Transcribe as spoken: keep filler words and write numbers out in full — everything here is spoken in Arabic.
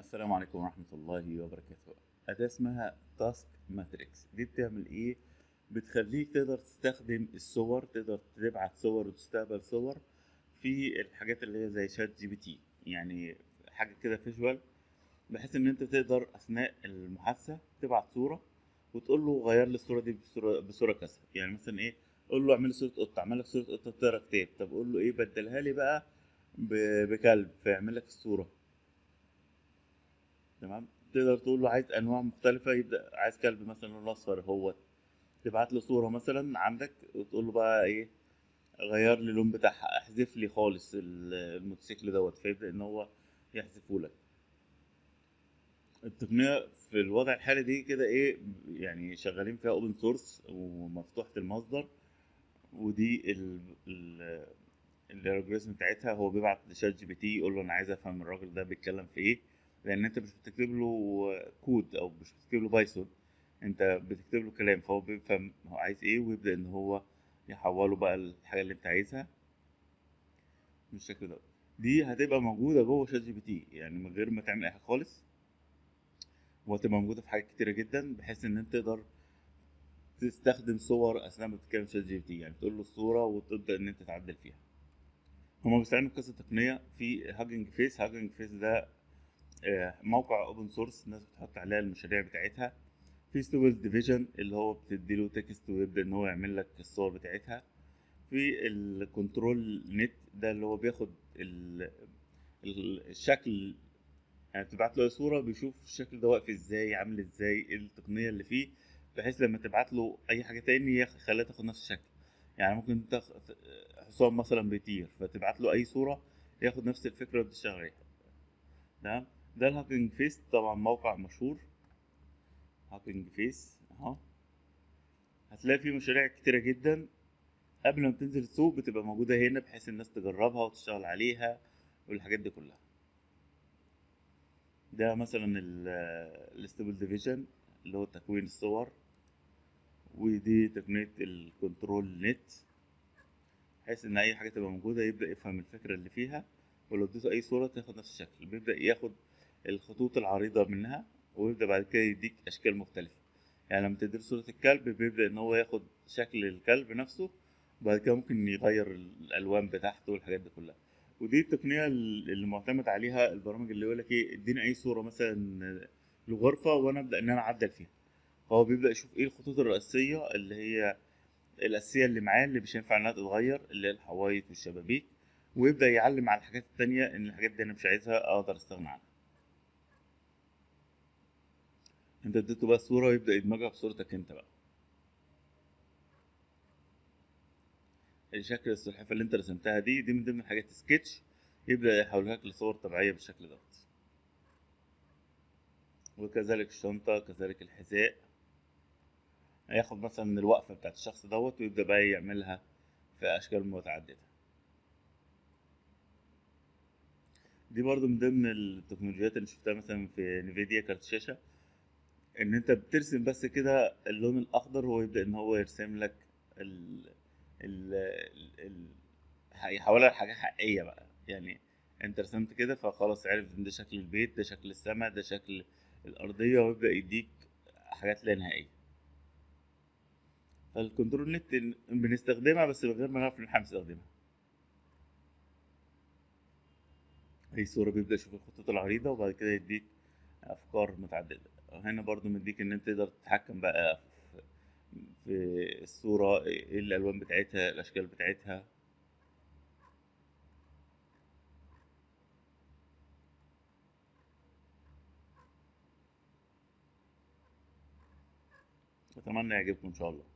السلام عليكم ورحمة الله وبركاته. أداة اسمها تاسك ماتريكس، دي بتعمل إيه؟ بتخليك تقدر تستخدم الصور، تقدر تبعت صور وتستقبل صور في الحاجات اللي هي زي شات جي بي تي، يعني حاجة كده فيجوال، بحيث إن أنت تقدر أثناء المحادثة تبعت صورة وتقول له غير لي الصورة دي بصورة بصورة كذا. يعني مثلا إيه، قول له اعمل لي صورة قطة، اعمل لك صورة قطة بتقرا كتاب، طب قول له إيه، بدلها لي بقى ب- بكلب فيعمل لك الصورة. تمام، تقدر تقول له عايز انواع مختلفه، يبدا عايز كلب مثلا لونه اصفر، هو تبعت له صوره مثلا عندك وتقول له بقى ايه، غير لي اللون بتاعها، احذف لي خالص ال- الموتوسيكل دوت، فيبدا ان هو يحذفه لك. التقنيه في الوضع الحالي دي كده ايه، يعني شغالين فيها اوبن سورس ومفتوحه المصدر. ودي ال ال الالجوريزم بتاعتها، هو بيبعت لشات جي بي تي يقول له انا عايز افهم الراجل ده بيتكلم في ايه، لان انت مش بتكتب له كود او مش بتكتب له بايثون، انت بتكتب له كلام، فهو بيفهم هو عايز ايه ويبدا ان هو يحوله بقى الحاجه اللي انت عايزها بالشكل ده. دي هتبقى موجوده جوه شات جي بي تي، يعني من غير ما تعمل اي حاجه خالص، وهتبقى موجوده في حاجات كتيره جدا، بحيث ان انت تقدر تستخدم صور اثناء ما بتتكلم شات جي بي تي، يعني تقول له الصوره وتبدا ان انت تعدل فيها. هما بيستعملوا كذا تقنيه في هاجنج فيس. هاجنج فيس ده آه، موقع اوبن سورس، الناس بتحط عليها المشاريع بتاعتها. في ستيبل ديفيجن اللي هو بتديله تكست ويبدا ان هو يعمل لك الصور بتاعتها. في الكنترول نت ده اللي هو بياخد ال... ال- الشكل، يعني تبعت له أي صورة بيشوف الشكل ده واقف ازاي، عامل ازاي، ايه التقنية اللي فيه، بحيث لما تبعت له اي حاجة تاني يخ- يخليها تاخد نفس الشكل. يعني ممكن تخ... حصان مثلا بيطير، فتبعت له اي صورة ياخد نفس الفكرة اللي بتشتغل عليها. تمام، ده الهاكينج فيس، طبعا موقع مشهور. هاكينج فيس اهو، هتلاقي فيه مشاريع كتيرة جدا. قبل ما بتنزل السوق بتبقى موجودة هنا، بحيث الناس تجربها وتشتغل عليها والحاجات دي كلها. ده مثلا الستيبل ديفيجن اللي هو تكوين الصور، ودي تقنية الكنترول نت، بحيث ان اي حاجة تبقى موجودة يبدأ يفهم الفكرة اللي فيها، ولو اديته اي صورة تاخد نفس الشكل، بيبدأ ياخد الخطوط العريضة منها ويبدأ بعد كده يديك اشكال مختلفة. يعني لما تديله صورة الكلب بيبدأ ان هو ياخد شكل الكلب نفسه، وبعد كده ممكن يغير الالوان بتاعته والحاجات دي كلها. ودي التقنية اللي معتمد عليها البرامج، اللي يقول لك ايه، اديني اي صورة مثلا لغرفة وانا ابدأ ان انا اعدل فيها. فهو بيبدأ يشوف ايه الخطوط الرئيسية اللي هي الأساسية اللي معاه، اللي مش هينفع إنها تتغير، اللي هي الحوايط والشبابيك، ويبدأ يعلم على الحاجات التانية إن الحاجات دي أنا مش عايزها، أقدر أستغنى عنها. أنت اديته بقى الصورة ويبدأ يدمجها بصورتك أنت بقى. شكل السلحفاة اللي أنت رسمتها دي دي من ضمن الحاجات سكتش، يبدأ يحولها لك لصور طبيعية بالشكل دوت. وكذلك الشنطة، كذلك الحذاء، هياخد مثلا الوقفة بتاعت الشخص دوت ويبدأ بقى يعملها في أشكال متعددة. دي برضو من ضمن التكنولوجيات اللي شفتها مثلا في نيفيديا كارت شاشة، ان انت بترسم بس كده اللون الاخضر، هو يبدا ان هو يرسم لك ال ال ال يحولها لحاجه حقيقيه بقى. يعني انت رسمت كده فخلاص عرف ان ده شكل البيت، ده شكل السماء، ده شكل الارضيه، ويبدا يديك حاجات لا نهائيه. فالكنترول نت بنستخدمها بس من غير ما نعرف ان احنا بنستخدمها. اي صوره بيبدا يشوف الخطوط العريضه وبعد كده يديك افكار متعدده. هنا برضو مديك ان انت تقدر تتحكم بقى في الصورة، ايه الألوان بتاعتها، الأشكال بتاعتها. أتمنى يعجبكم إن شاء الله.